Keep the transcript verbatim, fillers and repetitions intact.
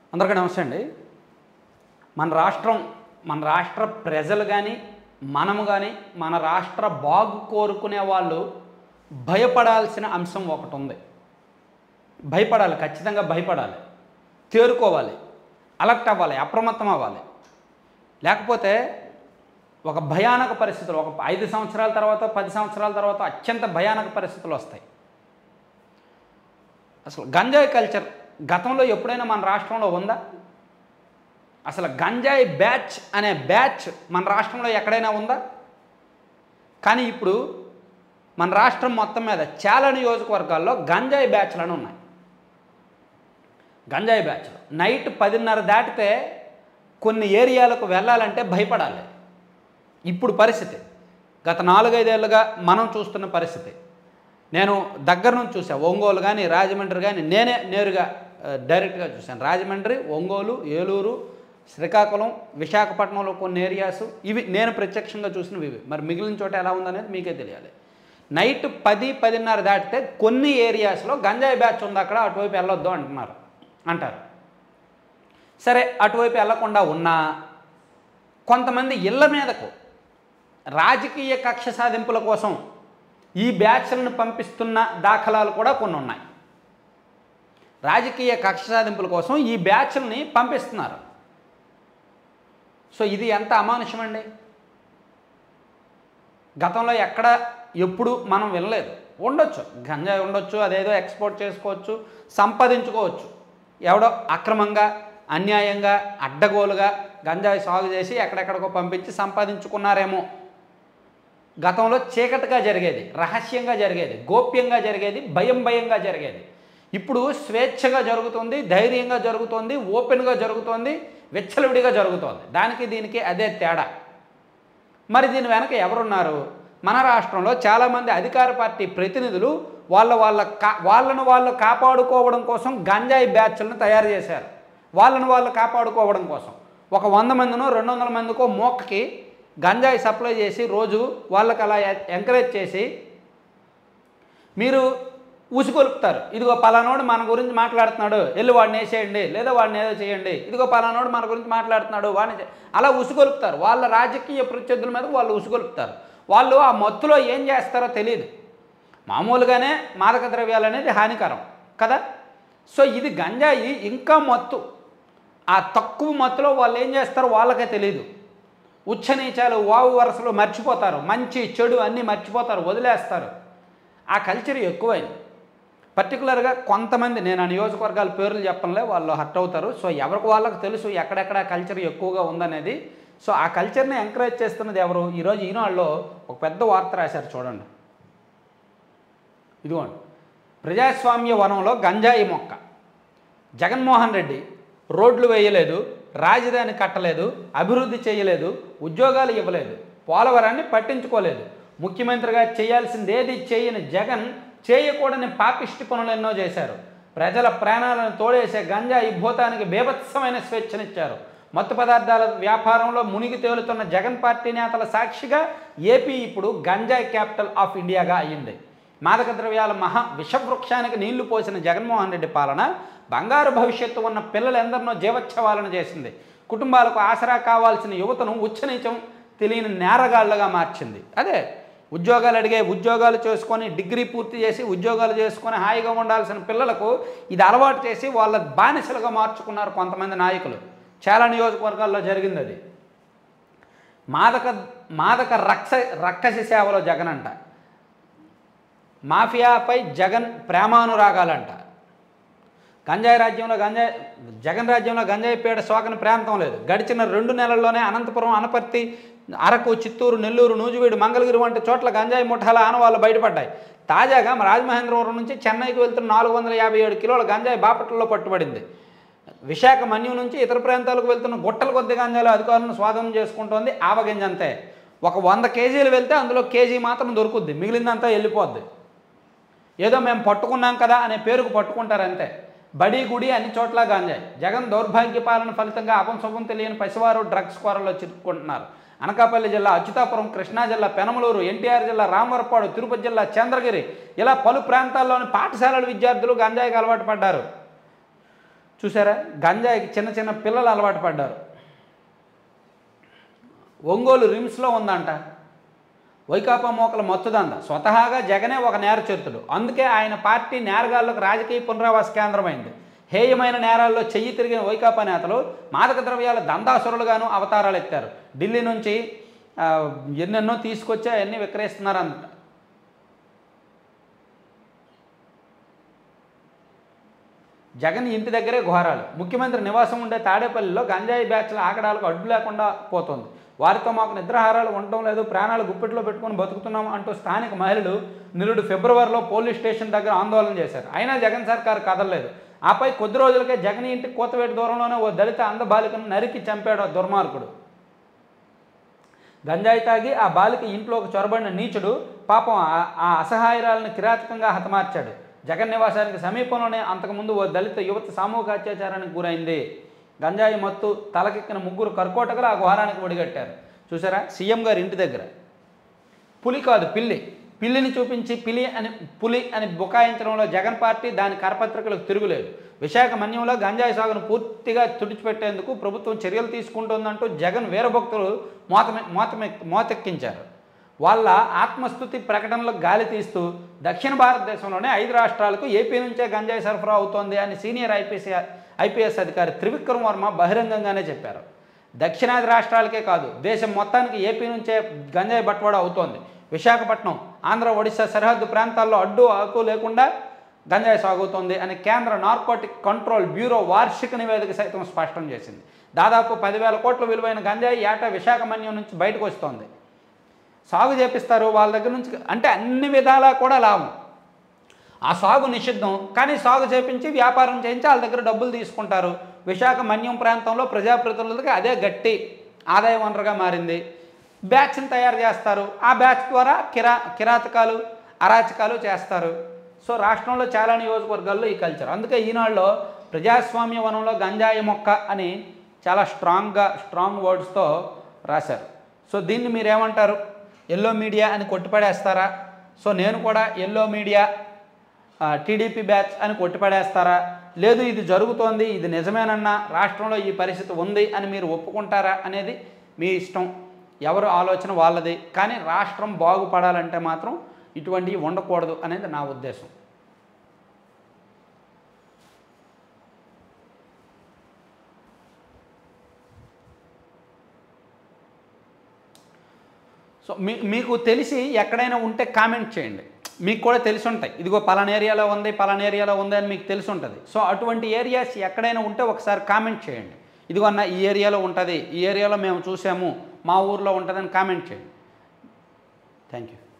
అందరికీ నమస్తే అండి. మన రాష్ట్రం మన రాష్ట్ర ప్రజలు కానీ మనము కానీ మన రాష్ట్ర బాగు కోరుకునే వాళ్ళు భయపడాల్సిన అంశం ఒకటి ఉంది. భయపడాలి, ఖచ్చితంగా భయపడాలి, తేరుకోవాలి, అలర్ట్ అవ్వాలి, అప్రమత్తం అవ్వాలి. లేకపోతే ఒక భయానక పరిస్థితులు ఒక ఐదు సంవత్సరాల తర్వాత పది సంవత్సరాల తర్వాత అత్యంత భయానక పరిస్థితులు వస్తాయి. అసలు గంజాయి కల్చర్ గతంలో ఎప్పుడైనా మన రాష్ట్రంలో ఉందా? అసలు గంజాయి బ్యాచ్ అనే బ్యాచ్ మన రాష్ట్రంలో ఎక్కడైనా ఉందా? కానీ ఇప్పుడు మన రాష్ట్రం మొత్తం మీద చాలా నియోజకవర్గాల్లో గంజాయి బ్యాచ్లను ఉన్నాయి. గంజాయి బ్యాచ్ నైట్ పదిన్నర దాటితే కొన్ని ఏరియాలకు వెళ్ళాలంటే భయపడాలి. ఇప్పుడు పరిస్థితి గత నాలుగైదేళ్లుగా మనం చూస్తున్న పరిస్థితి. నేను దగ్గర నుంచి చూసాను. ఒంగోలు కానీ రాజమండ్రి కానీ నేనే నేరుగా డైరెక్ట్గా చూశాను. రాజమండ్రి, ఒంగోలు, ఏలూరు, శ్రీకాకుళం, విశాఖపట్నంలో కొన్ని ఏరియాస్ ఇవి నేను ప్రత్యక్షంగా చూసినవి. ఇవి మరి మిగిలిన చోట ఎలా ఉందనేది మీకే తెలియాలి. నైట్ పది పదిన్నర దాటితే కొన్ని ఏరియాస్లో గంజాయి బ్యాచ్ ఉంది, అక్కడ అటువైపు వెళ్ళొద్దు అంటున్నారు అంటారు. సరే, అటువైపు వెళ్ళకుండా ఉన్నా కొంతమంది ఇళ్ల మీదకు రాజకీయ కక్ష సాధింపుల కోసం ఈ బ్యాచ్లను పంపిస్తున్న దాఖలాలు కూడా కొన్ని ఉన్నాయి. రాజకీయ కక్ష సాధింపుల కోసం ఈ బ్యాచ్ల్ని పంపిస్తున్నారు. సో ఇది ఎంత అమానుషమండి. గతంలో ఎక్కడ ఎప్పుడు మనం వినలేదు. ఉండొచ్చు, గంజాయి ఉండొచ్చు, అదేదో ఎక్స్పోర్ట్ చేసుకోవచ్చు, సంపాదించుకోవచ్చు. ఎవడో అక్రమంగా అన్యాయంగా అడ్డగోలుగా గంజాయి సాగు చేసి ఎక్కడెక్కడికో పంపించి సంపాదించుకున్నారేమో. గతంలో చీకటిగా జరిగేది, రహస్యంగా జరిగేది, గోప్యంగా జరిగేది, భయం భయంగా జరిగేది. ఇప్పుడు స్వేచ్ఛగా జరుగుతుంది, ధైర్యంగా జరుగుతుంది, ఓపెన్గా జరుగుతుంది, విచ్చలవిడిగా జరుగుతోంది. దానికి దీనికి అదే తేడా. మరి దీని వెనక ఎవరున్నారు? మన రాష్ట్రంలో చాలామంది అధికార పార్టీ ప్రతినిధులు వాళ్ళ వాళ్ళ కా వాళ్ళను వాళ్ళు కాపాడుకోవడం కోసం గంజాయి బ్యాచ్లను తయారు చేశారు. వాళ్ళను వాళ్ళు కాపాడుకోవడం కోసం ఒక వంద మందినో రెండు వందల మందికో మోక్కకి గంజాయి సప్లై చేసి రోజు వాళ్ళకి అలా ఎంకరేజ్ చేసి మీరు ఉసుకొలుపుతారు. ఇదిగో పలానోడు మన గురించి మాట్లాడుతున్నాడు, వెళ్ళి వాడిని వేసేయండి, లేదా వాడిని ఏదో చేయండి. ఇదిగో పలానోడు మన గురించి మాట్లాడుతున్నాడు, వాడిని అలా ఉసుకొలుపుతారు. వాళ్ళ రాజకీయ ప్రత్యర్థుల మీద వాళ్ళు ఉసుకొలుపుతారు. వాళ్ళు ఆ మత్తులో ఏం చేస్తారో తెలియదు. మామూలుగానే మాదక ద్రవ్యాలు అనేది హానికరం కదా. సో ఇది గంజాయి ఇంకా మత్తు. ఆ తక్కువ మత్తులో వాళ్ళు ఏం చేస్తారో వాళ్ళకే తెలియదు. ఉచ్చనీచాలు వావు వరుసలు మర్చిపోతారు, మంచి చెడు అన్నీ మర్చిపోతారు, వదిలేస్తారు. ఆ కల్చర్ ఎక్కువైంది. పర్టికులర్గా కొంతమంది, నేను ఆ నియోజకవర్గాల పేర్లు చెప్పడంలే, వాళ్ళు హర్ట్ అవుతారు. సో ఎవరికి వాళ్ళకు తెలుసు ఎక్కడెక్కడ కల్చర్ ఎక్కువగా ఉందనేది. సో ఆ కల్చర్ని ఎంకరేజ్ చేస్తున్నది ఎవరు? ఈరోజు ఈనాడులో ఒక పెద్ద వార్త రాశారు, చూడండి. ఇదిగోండి, ప్రజాస్వామ్య వనంలో గంజాయి మొక్క. జగన్మోహన్ రెడ్డి రోడ్లు వేయలేదు, రాజధాని కట్టలేదు, అభివృద్ధి చేయలేదు, ఉద్యోగాలు ఇవ్వలేదు, పోలవరాన్ని పట్టించుకోలేదు. ముఖ్యమంత్రిగా చేయాల్సింది ఏది చేయని జగన్ చేయకూడని పాపిష్టి పనులు ఎన్నో చేశారు. ప్రజల ప్రాణాలను తోడేసే గంజాయి భూతానికి బీభత్సమైన స్వేచ్ఛనిచ్చారు. మత్తు పదార్థాల వ్యాపారంలో మునిగి తేలుతున్న జగన్ పార్టీ నేతల సాక్షిగా ఏపీ ఇప్పుడు గంజాయి క్యాపిటల్ ఆఫ్ ఇండియాగా అయ్యింది. మాదక ద్రవ్యాల మహా విషవృక్షానికి నీళ్లు పోసిన జగన్మోహన్ రెడ్డి పాలన బంగారు భవిష్యత్తు ఉన్న పిల్లలందరినో జీవోత్సవాలను చేసింది. కుటుంబాలకు ఆసరా కావాల్సిన యువతను ఉచ్చనీచం తెలియని నేరగాళ్లుగా మార్చింది. అదే ఉద్యోగాలు అడిగే ఉద్యోగాలు చేసుకొని డిగ్రీ పూర్తి చేసి ఉద్యోగాలు చేసుకొని హాయిగా ఉండాల్సిన పిల్లలకు ఇది అలవాటు చేసి వాళ్ళ బానిసలుగా మార్చుకున్నారు కొంతమంది నాయకులు. చాలా నియోజకవర్గాల్లో జరిగింది అది. మాదక మాదక రక్ష రక్కసి సేవలో జగన్ అంట. మాఫియాపై జగన్ ప్రేమానురాగాలంట. గంజాయి రాజ్యంలో గంజాయి జగన్ రాజ్యంలో గంజాయి పేడ సోకని ప్రాంతం లేదు. గడిచిన రెండు నెలల్లోనే అనంతపురం, అనపర్తి, అరకు, చిత్తూరు, నెల్లూరు, నూజివీడు, మంగళగిరి వంటి చోట్ల గంజాయి ముఠాల ఆనవాళ్ళు బయటపడ్డాయి. తాజాగా రాజమహేంద్రవరం నుంచి చెన్నైకి వెళ్తున్న నాలుగు వందల యాభై ఏడు కిలోల గంజాయి బాపట్లలో పట్టుబడింది. విశాఖ మన్యం నుంచి ఇతర ప్రాంతాలకు వెళ్తున్న గుట్టల కొద్ది గంజాయిలో అధికారులను స్వాధీనం చేసుకుంటోంది. ఆవగింజంతే. ఒక వంద కేజీలు వెళ్తే అందులో కేజీ మాత్రం దొరుకుద్ది, మిగిలిందంతా వెళ్ళిపోద్ది. ఏదో మేము పట్టుకున్నాం కదా అనే పేరుకు పట్టుకుంటారంతే. బడి గుడి అన్ని చోట్ల గంజాయి. జగన్ దౌర్భాగ్య పాలన ఫలితంగా అపంశుభం తెలియని పసివారు డ్రగ్స్ కోరల్లో చిక్కుకుంటున్నారు. అనకాపల్లి జిల్లా అచ్యుతాపురం, కృష్ణా జిల్లా పెనమలూరు, ఎన్టీఆర్ జిల్లా రామవరపాడు, తిరుపతి జిల్లా చంద్రగిరి ఇలా పలు ప్రాంతాల్లోని పాఠశాలల విద్యార్థులు గంజాయికి అలవాటు పడ్డారు. చూసారా, గంజాయికి చిన్న చిన్న పిల్లలు అలవాటు పడ్డారు. ఒంగోలు రిమ్స్లో ఉందంట వైకాపా మోకల మత్తుదంద. స్వతహాగా జగనే ఒక నేరచరితుడు, అందుకే ఆయన పార్టీ నేరగాళ్లకు రాజకీయ పునరావాస కేంద్రమైంది. హేయమైన నేరాల్లో చెయ్యి తిరిగిన వైకాపా నేతలు మాదక ద్రవ్యాల దందాసురులుగాను అవతారాలు ఎత్తారు. ఢిల్లీ నుంచి ఎన్నెన్నో తీసుకొచ్చి అవన్నీ విక్రయిస్తున్నారంట. జగన్ ఇంటి దగ్గరే ఘోరాలు. ముఖ్యమంత్రి నివాసం ఉండే తాడేపల్లిలో గంజాయి బ్యాచ్ల ఆకడాలకు అడ్డు లేకుండా పోతోంది. వారితో మాకు నిద్రాహారాలు ఉండటం లేదు, ప్రాణాలు గుప్పెట్లో పెట్టుకొని బతుకుతున్నాం అంటూ స్థానిక మహిళలు నిరుడు ఫిబ్రవరిలో పోలీస్ స్టేషన్ దగ్గర ఆందోళన చేశారు. అయినా జగన్ సర్కారు కదలలేదు. ఆపై కొద్ది రోజులకే జగన్ ఇంటికి కోతవేటి దూరంలోనే ఓ దళిత అంధ బాలికను నరికి చంపాడు ఆ దుర్మార్గుడు. గంజాయి తాగి ఆ బాలిక ఇంట్లోకి చొరబడిన నీచుడు పాపం ఆ అసహాయరాలను కిరాతకంగా హతమార్చాడు. జగన్ నివాసానికి సమీపంలోనే అంతకుముందు ఓ దళిత యువత సామూహిక అత్యాచారానికి గురైంది. గంజాయి మత్తు తలకెక్కిన ముగ్గురు కర్కోటకులు ఆ ఘోరానికి ఒడిగట్టారు. చూసారా, సీఎం గారి ఇంటి దగ్గర పులి కాదు పిల్లి, పిల్లిని చూపించి పిలి అని పులి అని బుకాయించడంలో జగన్ పార్టీ దాని కరపత్రికలకు తిరుగులేదు. విశాఖ మన్యంలో గంజాయి సాగును పూర్తిగా తుడిచిపెట్టేందుకు ప్రభుత్వం చర్యలు తీసుకుంటోందంటూ జగన్ వీరభక్తులు మోత మోత మోతెక్కించారు. వాళ్ళ ఆత్మస్థుతి ప్రకటనలకు గాలి తీస్తూ దక్షిణ భారతదేశంలోనే ఐదు రాష్ట్రాలకు ఏపీ నుంచే గంజాయి సరఫరా అవుతోంది అని సీనియర్ ఐపీసీ ఐపీఎస్ అధికారి త్రివిక్రమ్ వర్మ బహిరంగంగానే చెప్పారు. దక్షిణాది రాష్ట్రాలకే కాదు దేశం మొత్తానికి ఏపీ నుంచే గంజాయి బట్వాడా అవుతోంది. విశాఖపట్నం, ఆంధ్ర, ఒడిశా సరిహద్దు ప్రాంతాల్లో అడ్డు ఆకు లేకుండా గంజాయి సాగుతోంది అని కేంద్ర నార్కోటిక్ కంట్రోల్ బ్యూరో వార్షిక నివేదిక సైతం స్పష్టం చేసింది. దాదాపు పదివేల కోట్ల విలువైన గంజాయి ఏటా విశాఖ మన్యం నుంచి బయటకు వస్తోంది. సాగు చేపిస్తారు వాళ్ళ దగ్గర నుంచి, అంటే అన్ని విధాలా కూడా లాభం. ఆ సాగు నిషిద్ధం, కానీ సాగు చేపించి వ్యాపారం చేయించి వాళ్ళ దగ్గర డబ్బులు తీసుకుంటారు. విశాఖ మన్యం ప్రాంతంలో ప్రజాప్రతినిధులకి అదే గట్టి ఆదాయ వనరుగా మారింది. బ్యాచ్ని తయారు చేస్తారు, ఆ బ్యాచ్ ద్వారా కిరా కిరాతకాలు అరాచకాలు చేస్తారు. సో రాష్ట్రంలో చాలా నియోజకవర్గాల్లో ఈ కల్చర్. అందుకే ఈనాడులో ప్రజాస్వామ్య వనంలో గంజాయి మొక్క అని చాలా స్ట్రాంగ్గా స్ట్రాంగ్ వర్డ్స్తో రాశారు. సో దీన్ని మీరేమంటారు? ఎల్లో మీడియా అని కొట్టిపడేస్తారా? సో నేను కూడా ఎల్లో మీడియా టీడీపీ బ్యాచ్ అని కొట్టిపడేస్తారా? లేదు ఇది జరుగుతోంది, ఇది నిజమేనన్నా రాష్ట్రంలో ఈ పరిస్థితి ఉంది అని మీరు ఒప్పుకుంటారా అనేది మీ ఇష్టం, ఎవరు ఆలోచన వాళ్ళది. కానీ రాష్ట్రం బాగుపడాలంటే మాత్రం ఇటువంటివి ఉండకూడదు అనేది నా ఉద్దేశం. సో మీ మీకు తెలిసి ఎక్కడైనా ఉంటే కామెంట్ చేయండి. మీకు కూడా తెలిసి ఉంటాయి, ఇదిగో పలానా ఏరియాలో ఉంది పలానా ఏరియాలో ఉంది అని మీకు తెలిసి ఉంటుంది. సో అటువంటి ఏరియాస్ ఎక్కడైనా ఉంటే ఒకసారి కామెంట్ చేయండి. ఇదిగో అన్న ఈ ఏరియాలో ఉంటుంది, ఈ ఏరియాలో మేము చూసాము, మా ఊర్లో ఉంటుందని కామెంట్ చేయండి. Thank you.